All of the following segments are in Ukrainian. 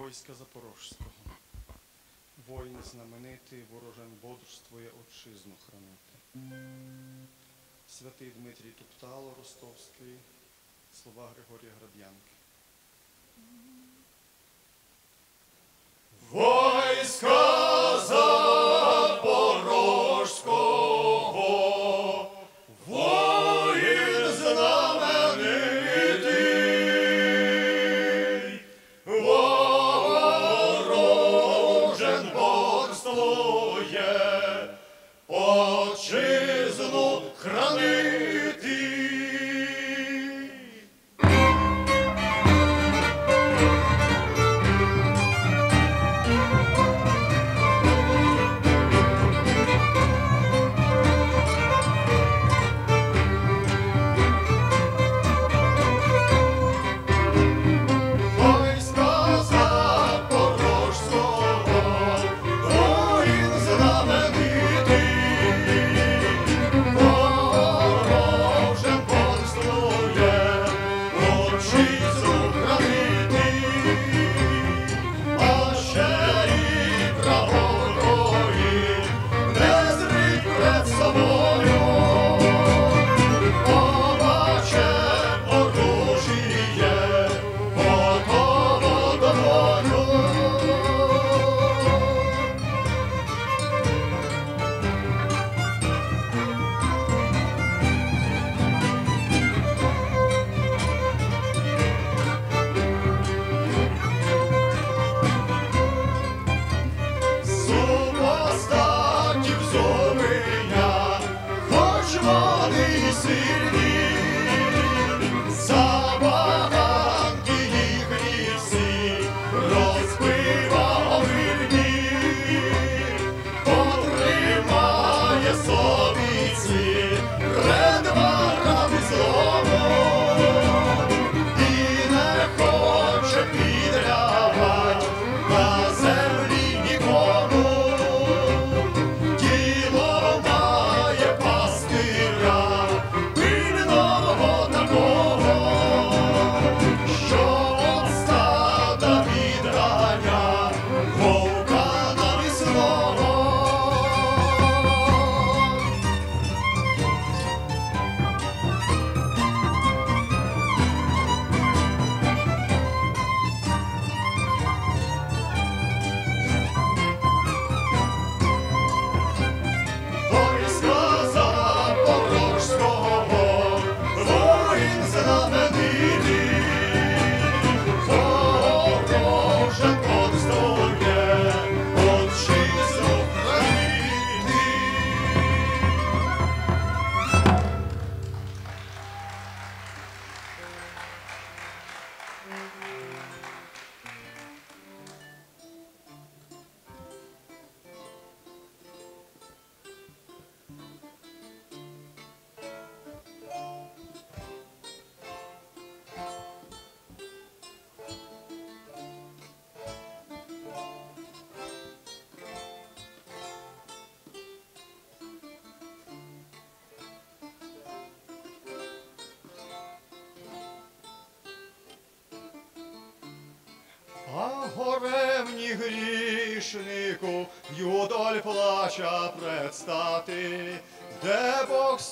войска Запорожського. Воїн знаменитий, ворожен бодрствує отчизну хранити. Святий Дмитрій Туптало, Ростовський, слова Григорія Град'янки. Войска Запорожського, воїн знаменитий, ворожен бодрствує, отчизну хранити. А горевні грішнику юдоль плача предстати, де Бог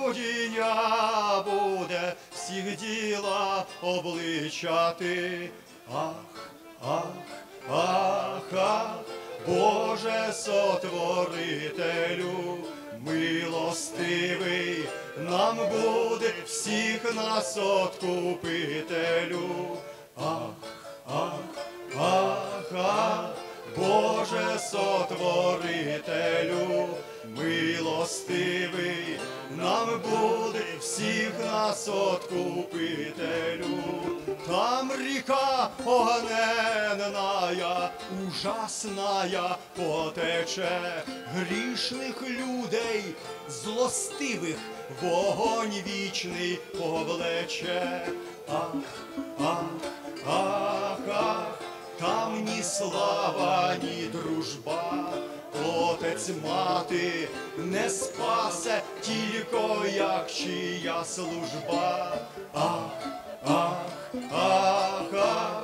суддя буде всіх діла обличати. Ах, ах, ах, ах, Боже сотворителю, милостивий, нам буде всіх нас откупителю. Ах, ах, ах, ах, Боже сотворителю, милостивий, нам буде всіх нас откупителю. Там ріка огненная, ужасная потече, грішних людей, злостивих, вогонь вічний повлече. Ах, ах, ах, ах, там ні слава, ні дружба, отець, мати не спасе, тільки як чия служба. Ах, ах, ах, ах,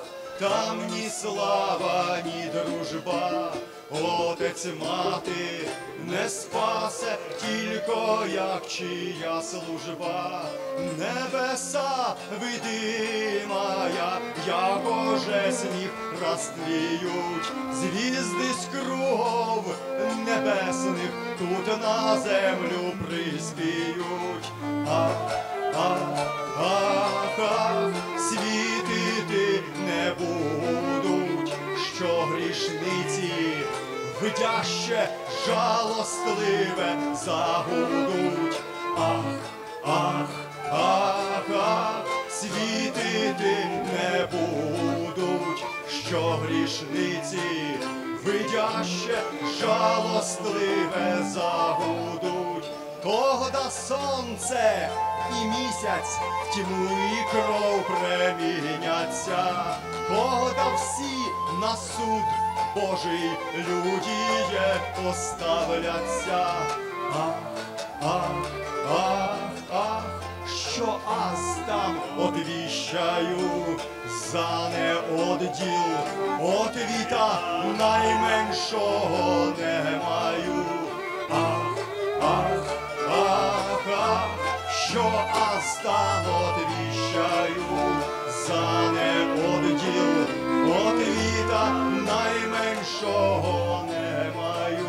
там ні слава, ні дружба, отець, мати не спасе, тільки як чия служба. Небеса видимая, як уже сніг розтліють, звізди з кругов небесних тут на землю приспіють. Ах, ах, ах, ах, світити не будуть, що грішниці видяще, жалостливе загудуть. Ах, ах, ах, ах, світити не будуть, що грішниці видяще, жалостливе загудуть. Тогда сонце і місяць в тьму і кров преміняться, тогда всі на суд Божий людіє поставляться. Ах, ах, ах, ах, що аз там одвіщаю, за неодділ отвіта найменшого не маю. Ах, ах, ах, ах, що аз там одвіщаю, за неодділ отвіта найменшого не маю.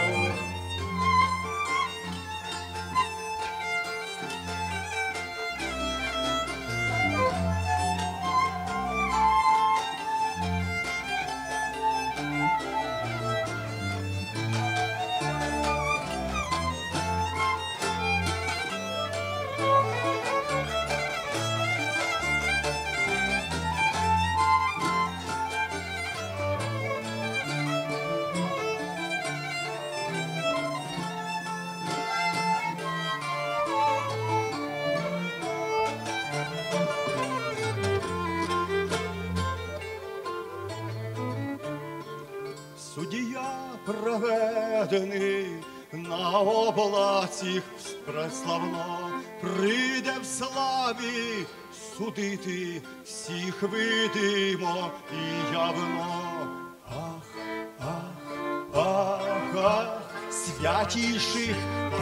Судія проведений на облаці преславно, прийде в славі судити всіх видимо і явно. Ах, ах, ах, ах, святіших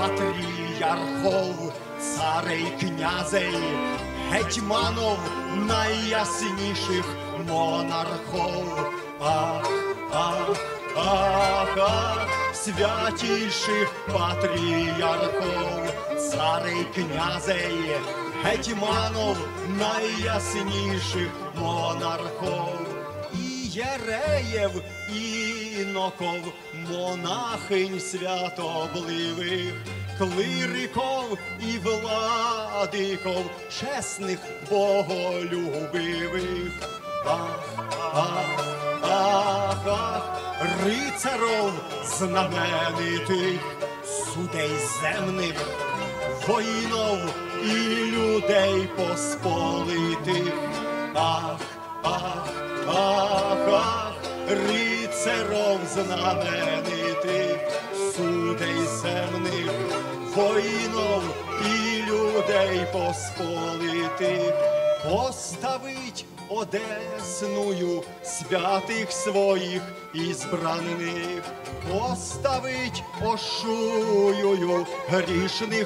патріархов, царей, князей, гетьманов, найясніших монархов. Ах, ах, ах, ах, святіших патріархов, царей, князей, гетьманов, найясніших монархов. І єреїв, іноков, монахинь святобливих, клириков і владиков, чесних, боголюбивих. Ах, ах, ах, ах, рицаров знаменитих, судей земних, воїнов і людей посполитих. Ах, ах, ах, ах, рицаров знаменитих, судей земних, воїнов і людей посполитих. Поставить одесную святих своїх ізбраних, поставить ошуюю грішних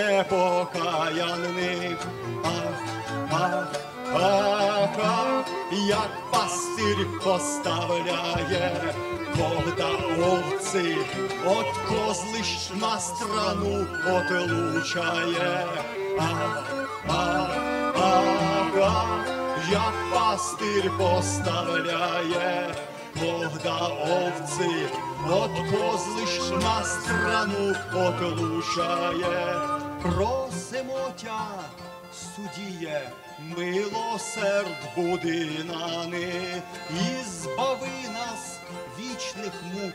непокаянних. Ах, ах, ах, ах, як пастир поставляє, когда овці от козлищ на страну отлучає. Ах, ах, ах, ах, як пастир поставляє, когда овці от козлищ на страну отлучає. Просимо тя, судіє, милосерд буди нани, і збави нас вічних мук,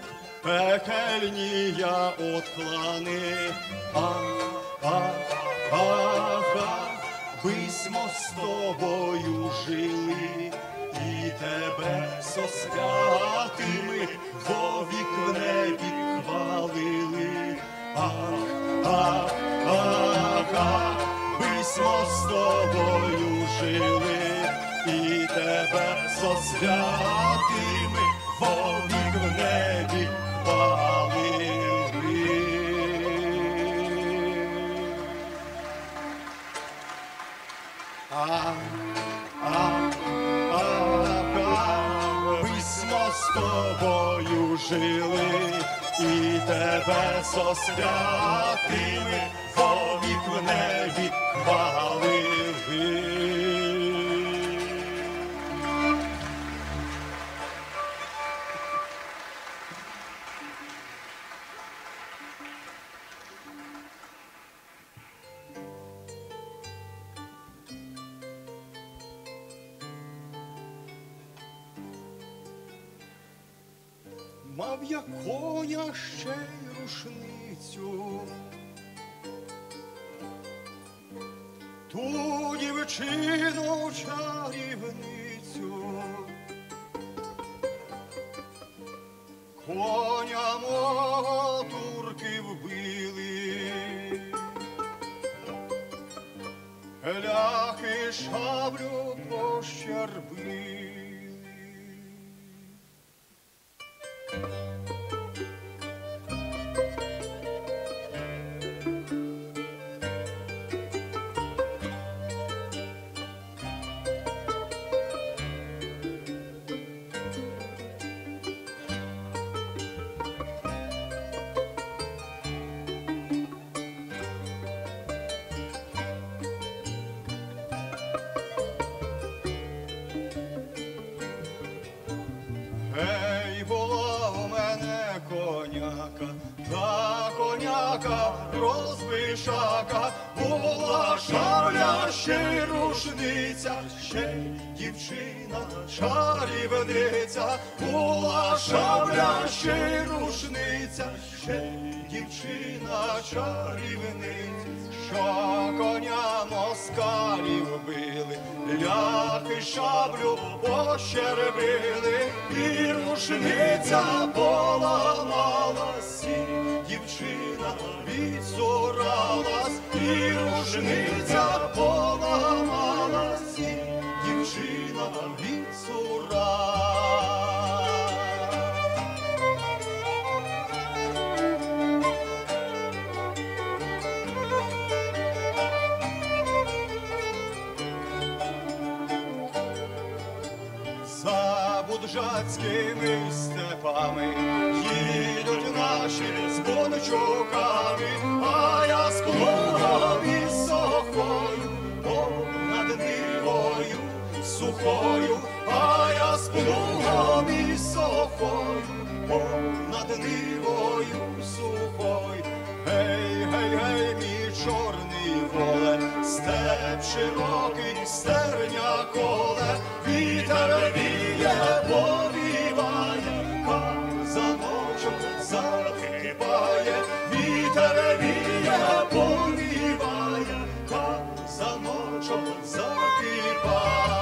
пекельнія отклани. Ах, ах, ах, ах, бисмо з тобою жили, і тебе со святими вовік в небі хвалили. Ах, ах, ах, ах, бисмо з тобою жили, і тебе со святими вовік в небі хвалили. Письмо з тобою жили, і тебе со святими вовік в небі хвалили. Мав я коня ще й рушницю, ту дівчину чарівницю, коня мого турки вбили, ляхи шаблю пощербили. Ей, була у мене коняка, та коняка розбишака, була шабля, ще й рушниця, ще й дівчина чарівниця, була шабля, ще й рушниця, ще й дівчина чарівниця, що коня москалів били, ляхи шаблю пощербили, і рушниця поламалась, і дівчина відсуралась, і рушниця поламалась, і дівчина відсуралась. За буджацькими степами їдуть наші з бунчуками, а я з плугом і сокою понад нивою сухою, а я з плугом і сокою понад нивою сухою. Гей, гей, гей, мій чорний воле, степ широкий, стерня коле, вітер віє, повіває, казаночок захипає, вітер віє, повіває, казаночок захипає.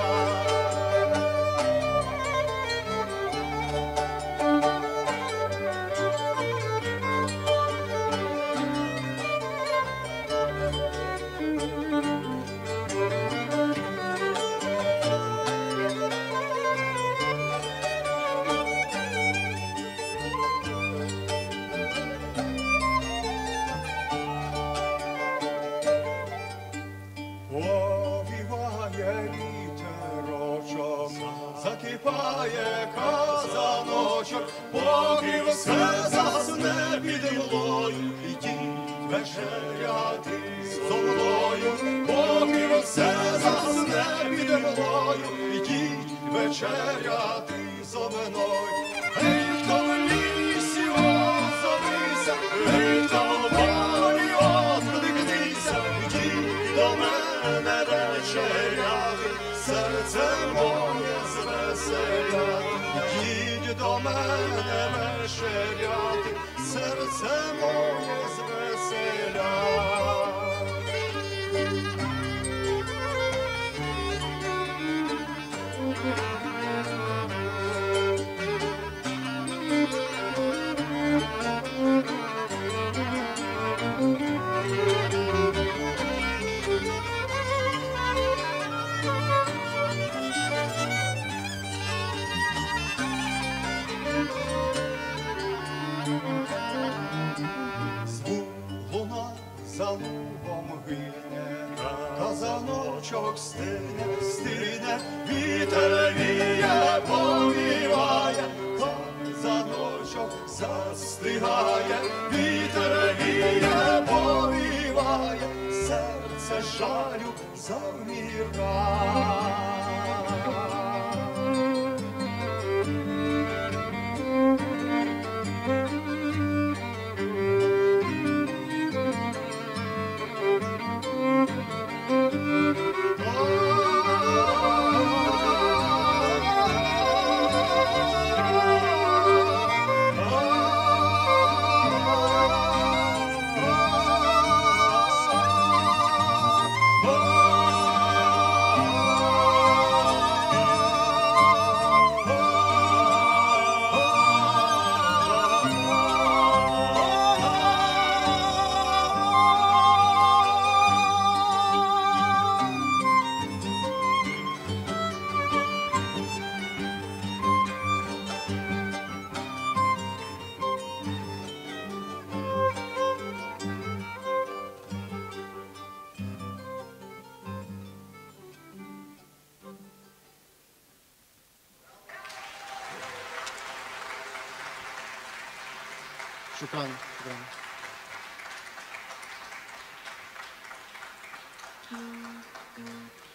Повіває вітерочок, закипає казаночок, поки все засне під млою, ідіть вечеряти зо мною, поки все засне під млою, ідіть вечеряти зо мною. Ей, хто в лісі озовися, ей, хто в полі откликнися, ідіть до мене вечеряти, серце моє звеселяти, ідіть до мене вечеряти, серце моє звеселяти. садочок стине, вітер віє, повіває, казаночок застигає, вітер віє, повіває, серце жалю завмирає. شكرا. شكرا.